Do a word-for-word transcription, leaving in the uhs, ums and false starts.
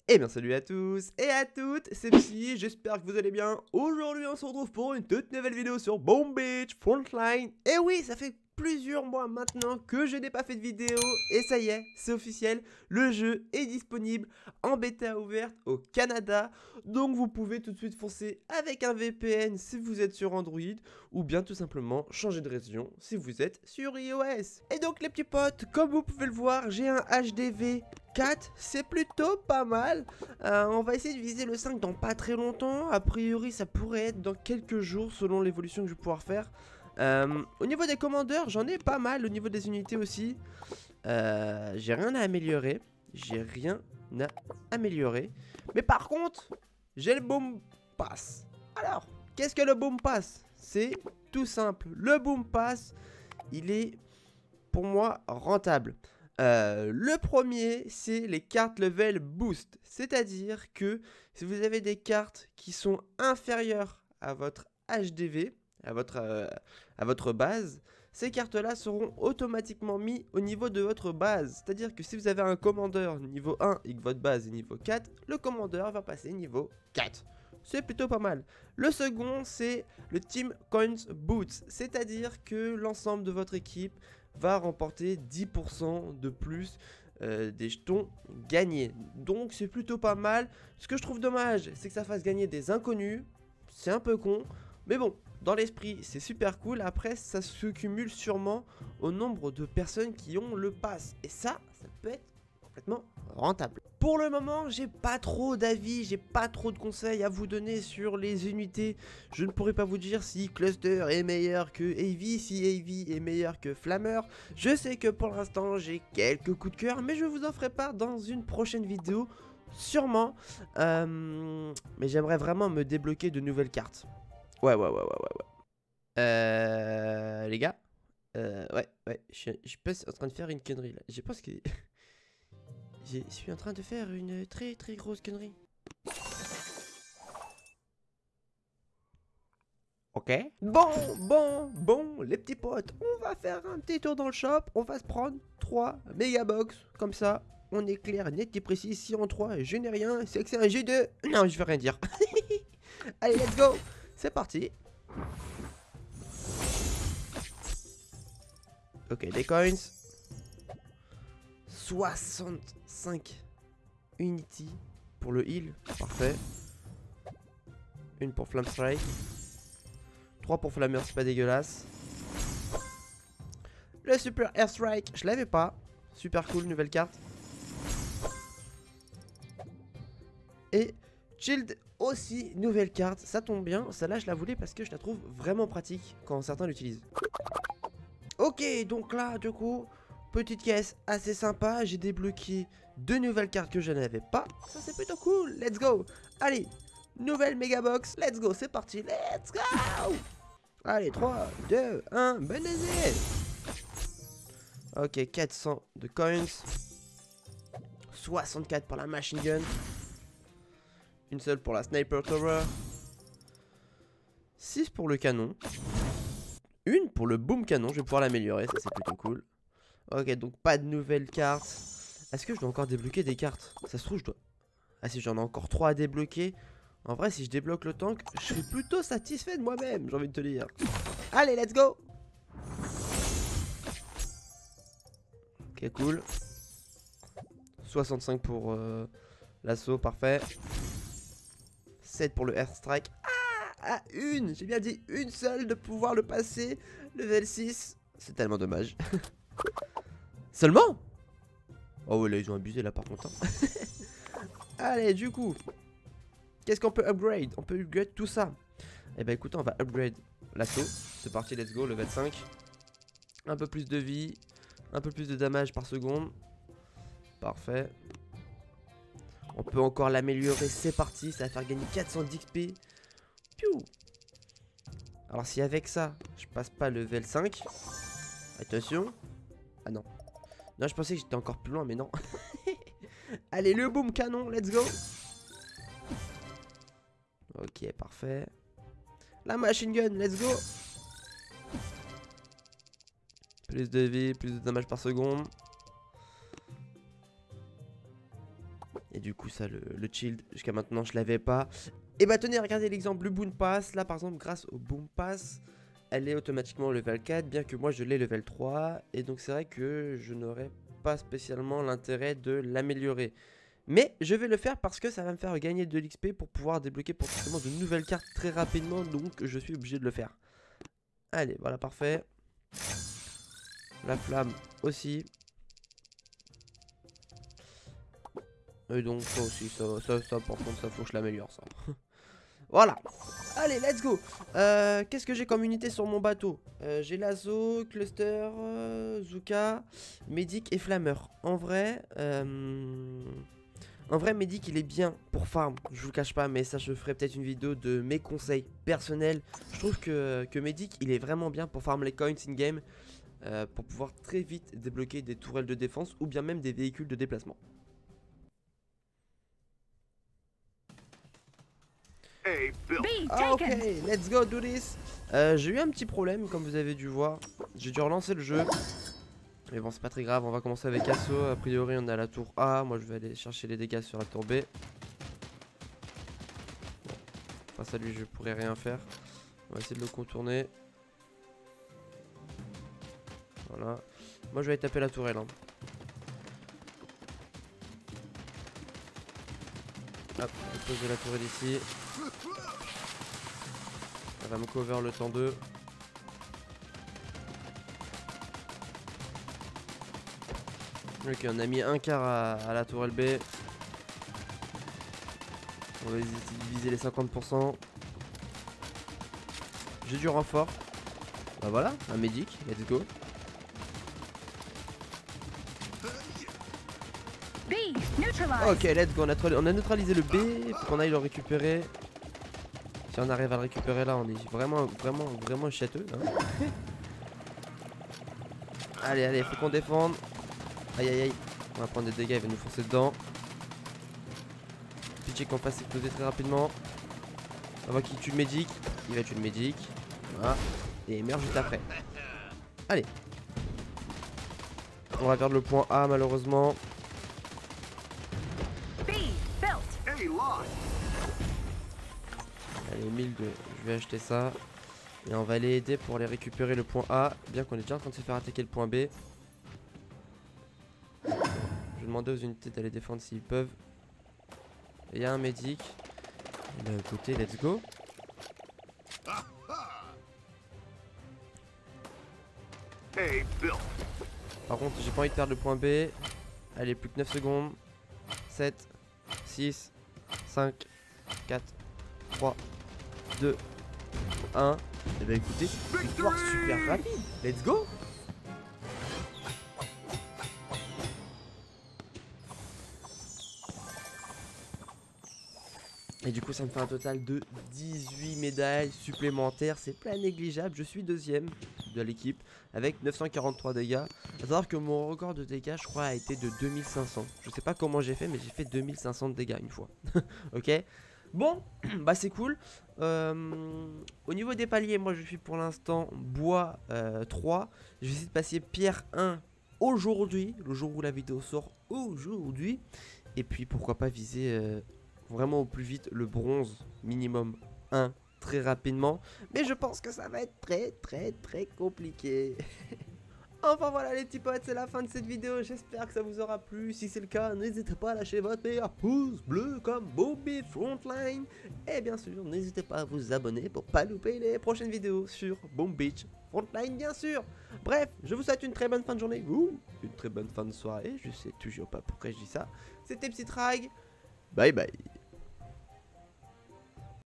Eh bien salut à tous et à toutes, c'est Psy, j'espère que vous allez bien. Aujourd'hui on se retrouve pour une toute nouvelle vidéo sur Bomb Beach Frontline. Et oui, ça fait plusieurs mois maintenant que je n'ai pas fait de vidéo. Et ça y est, c'est officiel, le jeu est disponible en bêta ouverte au Canada. Donc vous pouvez tout de suite foncer avec un V P N si vous êtes sur Android. Ou bien tout simplement changer de région si vous êtes sur iOS. Et donc les petits potes, comme vous pouvez le voir, j'ai un H D V quatre, c'est plutôt pas mal. euh, On va essayer de viser le cinq dans pas très longtemps. A priori ça pourrait être dans quelques jours selon l'évolution que je vais pouvoir faire. euh, Au niveau des commandeurs, j'en ai pas mal. Au niveau des unités aussi, euh, j'ai rien à améliorer. J'ai rien à améliorer. Mais par contre, j'ai le Boom Pass. Alors, qu'est-ce que le Boom Pass? C'est tout simple. Le Boom Pass, il est pour moi rentable. Euh, le premier, c'est les cartes level boost, c'est-à-dire que si vous avez des cartes qui sont inférieures à votre H D V, à votre, euh, à votre base, ces cartes-là seront automatiquement mises au niveau de votre base. C'est-à-dire que si vous avez un commandeur niveau un et que votre base est niveau quatre, le commandeur va passer niveau quatre. C'est plutôt pas mal. Le second, c'est le Team Coins Boots, c'est-à-dire que l'ensemble de votre équipe va remporter dix pour cent de plus euh, des jetons gagnés. Donc c'est plutôt pas mal. Ce que je trouve dommage, c'est que ça fasse gagner des inconnus. C'est un peu con. Mais bon, dans l'esprit, c'est super cool. Après, ça se cumule sûrement au nombre de personnes qui ont le pass. Et ça, ça peut être complètement rentable. Pour le moment, j'ai pas trop d'avis, j'ai pas trop de conseils à vous donner sur les unités. Je ne pourrais pas vous dire si Cluster est meilleur que Heavy, si Heavy est meilleur que Flammer. Je sais que pour l'instant, j'ai quelques coups de cœur, mais je vous en ferai part dans une prochaine vidéo, sûrement. Euh, mais j'aimerais vraiment me débloquer de nouvelles cartes. Ouais, ouais, ouais, ouais, ouais, ouais. Euh, les gars, euh, ouais, ouais, je, je suis pas en train de faire une connerie là. Je pense que... Je suis en train de faire une très très grosse connerie. Ok. Bon, bon, bon, les petits potes, on va faire un petit tour dans le shop. On va se prendre trois mégabox. Comme ça, on est clair, net et précis. Si en trois, je n'ai rien, c'est que c'est un G deux. Non, je vais rien dire. Allez, let's go. C'est parti. Ok, des coins. soixante-cinq Unity pour le heal, parfait. Une pour Flame Strike. trois pour Flammer, c'est pas dégueulasse. Le Super Air Strike, je l'avais pas. Super cool, nouvelle carte. Et Shield aussi, nouvelle carte. Ça tombe bien, celle-là je la voulais parce que je la trouve vraiment pratique quand certains l'utilisent. Ok, donc là, du coup... Petite caisse assez sympa, j'ai débloqué deux nouvelles cartes que je n'avais pas. Ça c'est plutôt cool, let's go. Allez, nouvelle méga box, let's go, c'est parti, let's go. Allez, trois, deux, un, bon essai. Ok, quatre cents de coins. soixante-quatre pour la machine gun. Une seule pour la sniper tower. six pour le canon. Une pour le boom canon, je vais pouvoir l'améliorer, ça c'est plutôt cool. Ok, donc pas de nouvelles cartes. Est-ce que je dois encore débloquer des cartes? Ça se trouve, je dois... Ah si, j'en ai encore trois à débloquer. En vrai, si je débloque le tank, je serai plutôt satisfait de moi-même, j'ai envie de te dire. Allez, let's go. Ok, cool. soixante-cinq pour euh, l'assaut, parfait. sept pour le airstrike. Ah, ah, une, j'ai bien dit une seule de pouvoir le passer. Level six, c'est tellement dommage. Seulement? Oh ouais, là ils ont abusé là par contre. Hein. Allez, du coup, qu'est-ce qu'on peut upgrade? On peut upgrade tout ça. Eh ben écoutez, on va upgrade l'assaut. C'est parti, let's go, level cinq. Un peu plus de vie, un peu plus de damage par seconde. Parfait. On peut encore l'améliorer, c'est parti. Ça va faire gagner quatre cents d'X P. Piou. Alors si avec ça, je passe pas level cinq. Attention. Ah non. Non, je pensais que j'étais encore plus loin, mais non. Allez, le boom canon, let's go. Ok, parfait. La machine gun, let's go. Plus de vie, plus de damage par seconde. Et du coup ça le, le shield jusqu'à maintenant je l'avais pas. Et bah tenez, regardez l'exemple, le Boom Pass. Là par exemple grâce au Boom Pass, elle est automatiquement level quatre, bien que moi je l'ai level trois. Et donc c'est vrai que je n'aurais pas spécialement l'intérêt de l'améliorer. Mais je vais le faire parce que ça va me faire gagner de l'X P pour pouvoir débloquer potentiellement de nouvelles cartes très rapidement. Donc je suis obligé de le faire. Allez, voilà, parfait. La flamme aussi. Et donc ça aussi, ça, ça, ça par contre ça faut que je l'améliore ça. Voilà. Allez, let's go. euh, Qu'est-ce que j'ai comme unité sur mon bateau? euh, J'ai Lazo, Cluster, euh, Zuka, Medic et Flammeur. En vrai, euh, en vrai Medic il est bien pour farm, je vous le cache pas. Mais ça je ferai peut-être une vidéo de mes conseils personnels. Je trouve que, que Medic il est vraiment bien pour farm les coins in-game, euh, pour pouvoir très vite débloquer des tourelles de défense ou bien même des véhicules de déplacement. Ah, ok, let's go do this. euh, J'ai eu un petit problème comme vous avez dû voir. J'ai dû relancer le jeu. Mais bon c'est pas très grave, on va commencer avec Asso. A priori on est à la tour A. Moi je vais aller chercher les dégâts sur la tour B. Bon, face à lui je pourrais rien faire. On va essayer de le contourner. Voilà. Moi je vais aller taper la tourelle hein. Hop, on va poser la tourelle ici. Elle va me cover le temps deux. Ok, on a mis un quart à, à la tourelle B. On va diviser les cinquante pour cent. J'ai du renfort. Bah voilà, un médic, let's go. Ok, let's go, on a, on a neutralisé le B. Faut qu'on aille le récupérer. Si on arrive à le récupérer là, on est vraiment, vraiment, vraiment châteux. Hein. Allez, allez, faut qu'on défende. Aïe, aïe, aïe. On va prendre des dégâts, il va nous foncer dedans. Pitié qu'on fasse exploser très rapidement. On va qu'il tue le médic. Il va tuer le médic. Voilà. Et il meurt juste après. Allez. On va perdre le point A malheureusement. Allez, mille deux, je vais acheter ça. Et on va aller aider pour aller récupérer le point A. Bien qu'on est déjà en train de se faire attaquer le point B. Je vais demander aux unités d'aller défendre s'ils peuvent. Et il y a un médic. Et bah écoutez, let's go. Par contre, j'ai pas envie de perdre le point B. Allez, plus que neuf secondes. sept, six, cinq, quatre, trois, deux, un. Et bah écoutez, victoire super rapide. Let's go. Et du coup ça me fait un total de dix-huit médailles supplémentaires. C'est pas négligeable, je suis deuxième de l'équipe avec neuf cent quarante-trois dégâts. A savoir que mon record de dégâts je crois a été de deux mille cinq cents. Je sais pas comment j'ai fait mais j'ai fait deux mille cinq cents de dégâts une fois. Ok. Bon, bah c'est cool. euh, Au niveau des paliers, moi je suis pour l'instant bois euh, trois. Je vais essayer de passer pierre un aujourd'hui, le jour où la vidéo sort aujourd'hui. Et puis pourquoi pas viser euh, vraiment au plus vite le bronze minimum un très rapidement. Mais je pense que ça va être très très très compliqué. Enfin voilà les petits potes, c'est la fin de cette vidéo, j'espère que ça vous aura plu. Si c'est le cas, n'hésitez pas à lâcher votre meilleur pouce bleu comme Bobby Frontline. Et bien sûr, n'hésitez pas à vous abonner pour pas louper les prochaines vidéos sur Boom Beach Frontline bien sûr. Bref, je vous souhaite une très bonne fin de journée, ou une très bonne fin de soirée, je sais toujours pas pourquoi je dis ça. C'était Psytrag, bye bye.